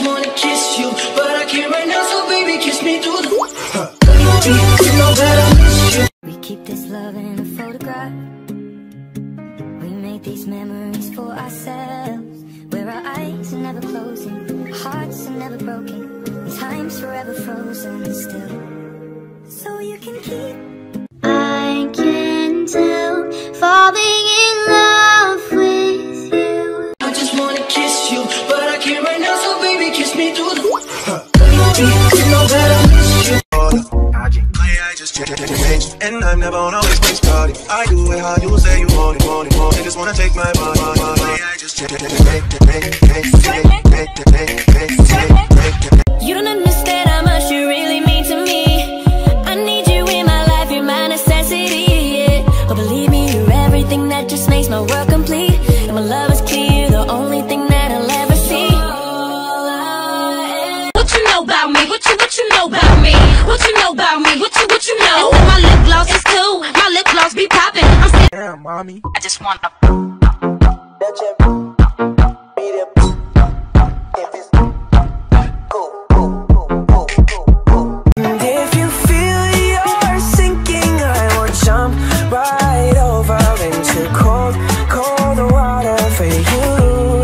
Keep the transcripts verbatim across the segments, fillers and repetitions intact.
wanna kiss you, but I can't right now, so baby, kiss me through the We keep this love in a photograph. We make these memories for ourselves, where our eyes are never closing, our hearts are never broken, time's forever frozen still. So you can keep. I can tell, falling in love with you. I just wanna kiss you, but I can't right now, so baby, kiss me through the I just check it, and I'm never on always been started. I do it how you say you want it, want it, want it. Just wanna take my body. I just check it, You don't understand how much you really mean to me. I need you in my life, you're my necessity, yeah. Oh, believe me, you're everything that just makes my world complete. And my love is clear, the only thing that I'll ever see. What you know about me? What you, what you know about me? What you know about me? What you, what you know? And my lip gloss is cool, my lip gloss be popping. I'm still damn, mommy. I just want to If you feel you're sinking, I will jump right over into cold, cold water for you.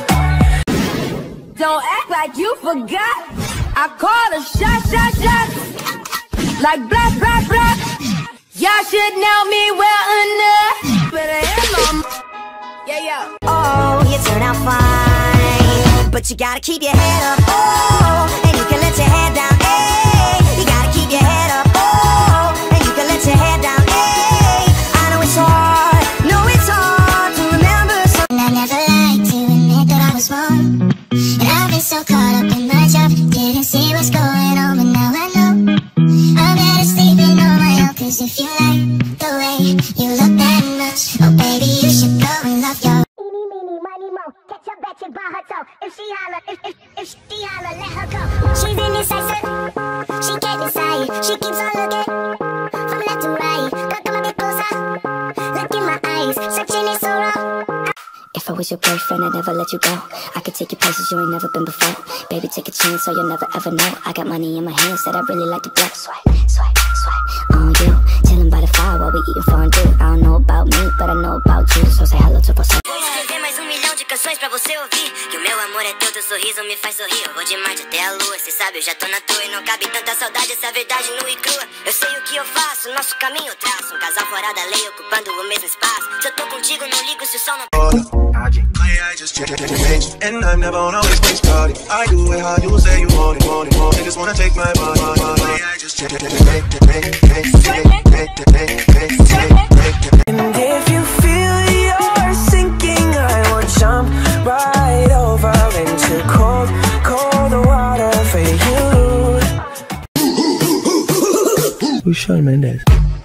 Don't act like you forgot. I called a shot, shot, shot. Like blah, blah, blah. Y'all should know me well enough. But I am on. Yeah, yeah. Oh, you turn out fine, but you gotta keep your head up. Oh, and you can let your head down. Hey, you gotta keep your head up. Oh, and you can let your head down. Hey, I know it's hard, know it's hard to remember something. I never liked to admit that I was wrong, and I've been so caught up in my job, didn't see what's going on, but now I know I'm better sleeping on my own. Cause if you like the way you look that much, oh baby, you should go and love your Eeny, meeny, miny, mo. Catch a bitch by her toe. If she holler, if, if, if she holler, let her go. She's indecisive, she can't decide. She keeps on looking from left to right. Girl, come a bit closer, look in my eyes, searching is so wrong. If I was your boyfriend, I'd never let you go. I could take you places you ain't never been before. Baby, take a chance so you'll never ever know. I got money in my hands that I really like to blow. Swipe, swipe, swipe on you. Chillin' by the fire while we eating fondue. I don't know about me, but I know about you. So say hello to você. Mais um milhão de canções pra você ouvir. Que o meu amor é teu, teu sorriso me faz sorrir. Eu vou de Marte até a lua, cê sabe, eu já tô na toa. E não cabe tanta saudade, essa verdade nua e crua. Eu sei o que eu faço, nosso caminho eu traço. Um casal fora da lei, ocupando o mesmo espaço. Se eu tô contigo, não ligo se o sol não... I just check it, and I'm never on always been started. I do it how you say you want it, want it, want it. Just wanna take my body. I just check it, And if you feel you're sinking, I will jump right over into cold, cold water for you. Who's Shawn Mendes?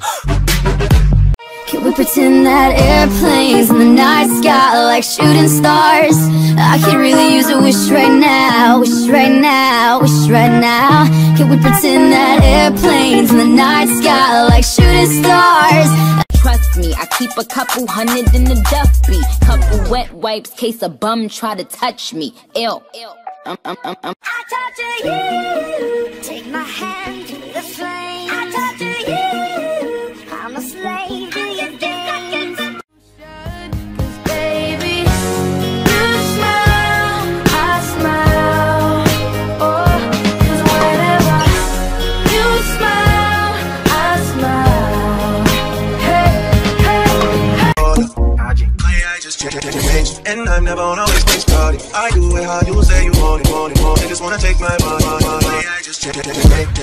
Can we pretend that airplanes in the night sky are like shooting stars? I could really use a wish right now, wish right now, wish right now. Can we pretend that airplanes in the night sky are like shooting stars? Trust me, I keep a couple hundred in the duffy. Couple wet wipes, case a bum try to touch me. Ew. Um, um, um, um. I talk to you, take my hand to the flame. I talk to you, I'm a slave to your dance. Cause baby, you smile, I smile. Oh, cause whenever you smile, I smile. Hey, hey, hey. I just check it, and I'm never on always been started. I do it how you say you want it, want it, want it. Just wanna take my body. I just check it,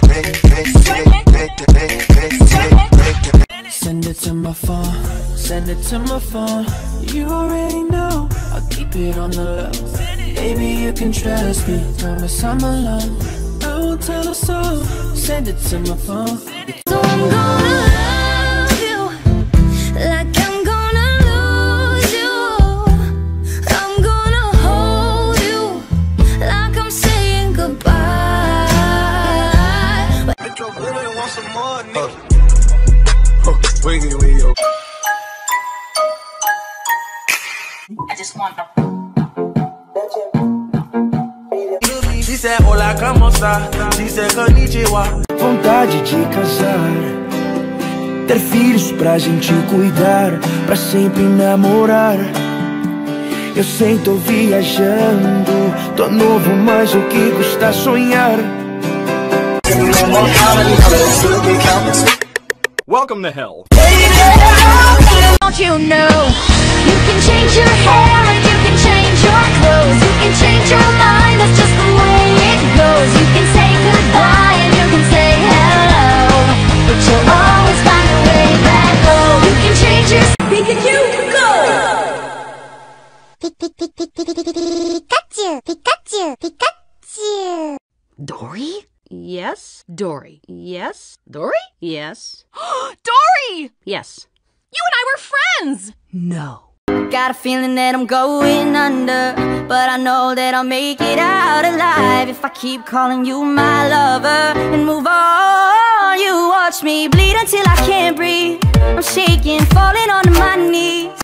Send it to my phone, send it to my phone. You already know, I'll keep it on the low. Baby, you can trust me, promise I'm alone. I won't tell a soul, send it to my phone. So I'm gonna love you like I'm gonna lose you. I'm gonna hold you like I'm saying goodbye. Metro Boomin want some more, nigga. Wiggy, wiggy, yo. I just want to... said, hola, como está? She said, konnichiwa. Vontade de casar, ter filhos pra gente cuidar, pra sempre namorar. Eu sei, tô viajando, tô novo, mas o que custa sonhar? Welcome to hell. Don't you know you can change your hair and you can change your clothes, you can change your mind, that's just the way it goes. You can say goodbye and you can say hello, but you'll always find a way back home. You can change your Pikachu, go! Pikachu, Pikachu, Pikachu. Dory? Yes. Dory? Yes. Dory? Yes. Dory! Yes. You and I were friends! No. Got a feeling that I'm going under, but I know that I'll make it out alive if I keep calling you my lover and move on. You watch me bleed until I can't breathe. I'm shaking, falling onto my knees.